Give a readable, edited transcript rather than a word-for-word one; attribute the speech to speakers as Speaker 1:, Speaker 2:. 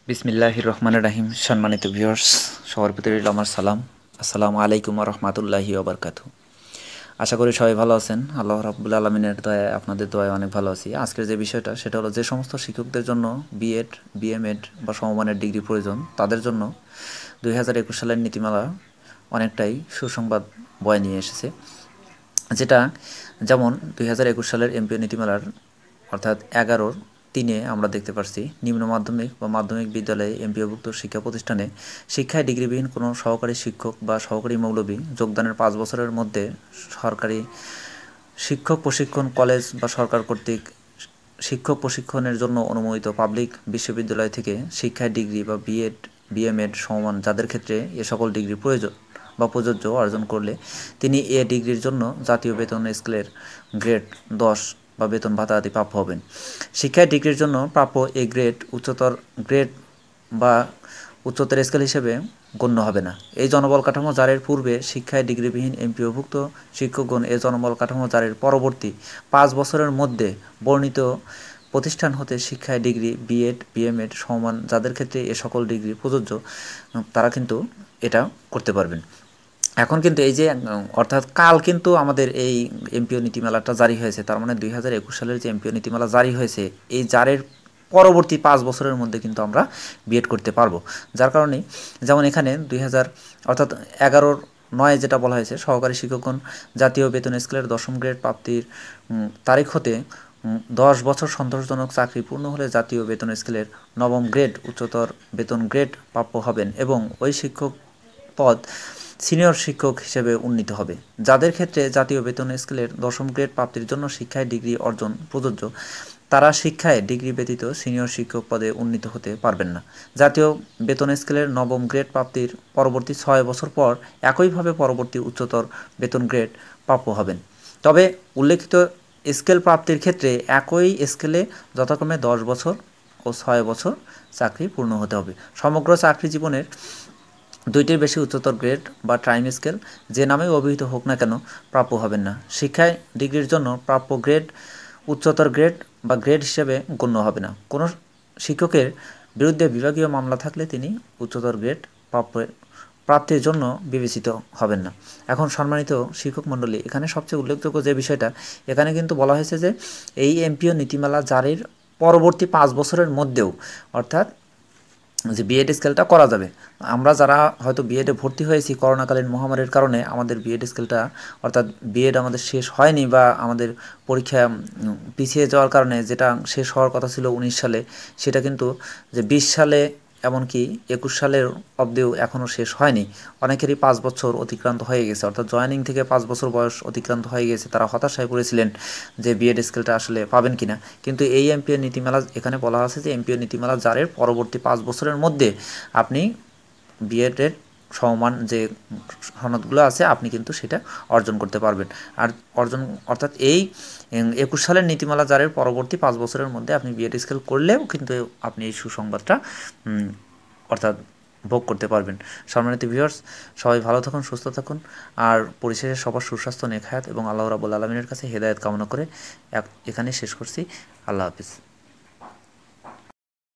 Speaker 1: বিসমিল্লাহির রহমানির রাহিম। সম্মানিত ভিউয়ার্স, সবার প্রতি রইল আমার সালাম। আসসালামু আলাইকুম ওয়া রাহমাতুল্লাহি ওয়া বারাকাতুহু। আশা করি সবাই ভালো আছেন। আল্লাহ রাব্বুল আলামিনের দয়ায়, আপনাদের দয়ায় অনেক ভালো আছি। আজকের যে বিষয়টা সেটা হলো, যে সমস্ত শিক্ষকদের জন্য বিএড, বিএমএড বা সমমানের ডিগ্রি প্রয়োজন, তাদের জন্য 2021 সালের নীতিমালা অনেকটাই সুসংবাদ বয়ে নিয়ে এসেছে। যেটা যেমন 2021 সালের এমপিও নীতিমালার অর্থাৎ 11-3 আমরা দেখতে পাচ্ছি, নিম্ন মাধ্যমিক বা মাধ্যমিক বিদ্যালয়ে এমপিওভুক্ত শিক্ষা প্রতিষ্ঠানে শিক্ষায় ডিগ্রিবিহীন কোনো সহকারী শিক্ষক বা সহকারী মৌলভী যোগদানের 5 বছরের মধ্যে সরকারি শিক্ষক প্রশিক্ষণ কলেজ বা সরকার কর্তৃক শিক্ষক প্রশিক্ষণের জন্য অনুমোদিত পাবলিক বিশ্ববিদ্যালয় থেকে শিক্ষায় ডিগ্রি বা বিএড, বিএমএড সমমান যাদের ক্ষেত্রে এ সকল ডিগ্রি প্রয়োজন বা প্রযোজ্য অর্জন করলে তিনি এ ডিগ্রির জন্য জাতীয় বেতন স্কেলের গ্রেড 10 বা বেতন ভাতা আদি প্রাপ্য হবেন। শিক্ষায় ডিগ্রির জন্য প্রাপ্য এ গ্রেড উচ্চতর গ্রেড বা উচ্চতর স্কেল হিসেবে গণ্য হবে না। এই জনবল কাঠামো জারির পূর্বে শিক্ষায় ডিগ্রিবিহীন এমপিওভুক্ত শিক্ষকগণ এ জনবল কাঠামো জারির পরবর্তী 5 বছরের মধ্যে বর্ণিত প্রতিষ্ঠান হতে শিক্ষায় ডিগ্রি, বিএড, বিএমএড সমমান যাদের ক্ষেত্রে এ সকল ডিগ্রি প্রযোজ্য, তারা কিন্তু এটা করতে পারবেন। এখন কিন্তু এই যে অর্থাৎ কাল কিন্তু আমাদের এই এমপিও নীতিমালাটা জারি হয়েছে, তার মানে 2021 সালের যে এমপিও নীতিমালা জারি হয়েছে, এই জারির পরবর্তী 5 বছরের মধ্যে কিন্তু আমরা বিএড করতে পারবো। যার কারণে যেমন এখানে 2000 অর্থাৎ 11-9 যেটা বলা হয়েছে, সহকারী শিক্ষকগণ জাতীয় বেতন স্কেলের 10ম গ্রেড প্রাপ্তির তারিখ হতে 10 বছর সন্তোষজনক চাকরি পূর্ণ হলে জাতীয় বেতন স্কেলের 9ম গ্রেড উচ্চতর বেতন গ্রেড প্রাপ্য হবেন এবং ওই শিক্ষক পদ সিনিয়র শিক্ষক হিসেবে উন্নীত হবে। যাদের ক্ষেত্রে জাতীয় বেতন স্কেলের 10ম গ্রেড প্রাপ্তির জন্য শিক্ষায় ডিগ্রি অর্জন প্রযোজ্য, তারা শিক্ষায় ডিগ্রি ব্যতীত সিনিয়র শিক্ষক পদে উন্নীত হতে পারবেন না। জাতীয় বেতন স্কেলের 9ম গ্রেড প্রাপ্তির পরবর্তী 6 বছর পর একইভাবে পরবর্তী উচ্চতর বেতন গ্রেড প্রাপ্য হবেন। তবে উল্লেখিত স্কেল প্রাপ্তির ক্ষেত্রে একই স্কেলে যথাক্রমে 10 বছর ও 6 বছর চাকরি পূর্ণ হতে হবে। সমগ্র চাকরি জীবনের 2টির বেশি উচ্চতর গ্রেড বা টাইম স্কেল যে নামেই অভিহিত হোক না কেন প্রাপ্য হবেন না। শিক্ষায় ডিগ্রির জন্য প্রাপ্য গ্রেড উচ্চতর গ্রেড বা গ্রেড হিসেবে গণ্য হবে না। কোনো শিক্ষকের বিরুদ্ধে বিভাগীয় মামলা থাকলে তিনি উচ্চতর গ্রেড প্রাপ্তির জন্য বিবেচিত হবেন না। এখন সম্মানিত শিক্ষক মণ্ডলী, এখানে সবচেয়ে উল্লেখযোগ্য যে বিষয়টা, এখানে কিন্তু বলা হয়েছে যে এই এমপিও নীতিমালা জারির পরবর্তী 5 বছরের মধ্যেও অর্থাৎ যে বিএড স্কেলটা করা যাবে। আমরা যারা হয়তো বিএডে ভর্তি হয়েছি করোনাকালীন মহামারীর কারণে, আমাদের বিএড স্কেলটা অর্থাৎ বিএড আমাদের শেষ হয়নি বা আমাদের পরীক্ষা পিছিয়ে যাওয়ার কারণে যেটা শেষ হওয়ার কথা ছিল 19 সালে, সেটা কিন্তু যে 20 সালে এমনকি 21 সালের অবধিও এখনও শেষ হয়নি। অনেকেরই 5 বছর অতিক্রান্ত হয়ে গেছে, অর্থাৎ জয়েনিং থেকে 5 বছর বয়স অতিক্রান্ত হয়ে গেছে। তারা হতাশায় পড়েছিলেন যে বিএড স্কেলটা আসলে পাবেন কিনা। কিন্তু এই এমপিও নীতিমালা এখানে বলা আছে যে এমপিও নীতিমালা জারির পরবর্তী 5 বছরের মধ্যে আপনি বিএডের সমমান যে সনদগুলো আছে আপনি কিন্তু সেটা অর্জন করতে পারবেন। আর অর্জন অর্থাৎ এই 21 সালের নীতিমালা জারির পরবর্তী 5 বছরের মধ্যে আপনি বিএড স্কেল করলেও কিন্তু আপনি এই সুসংবাদটা অর্থাৎ ভোগ করতে পারবেন। সম্মানিত ভিউয়ার্স, সবাই ভালো থাকুন, সুস্থ থাকুন, আর পরিশেষে সবার সুস্বাস্থ্য, নেক হায়াত এবং আল্লাহ রাব্বুল আলামিনের কাছে হেদায়েত কামনা করে এখানে শেষ করছি। আল্লাহ হাফিজ।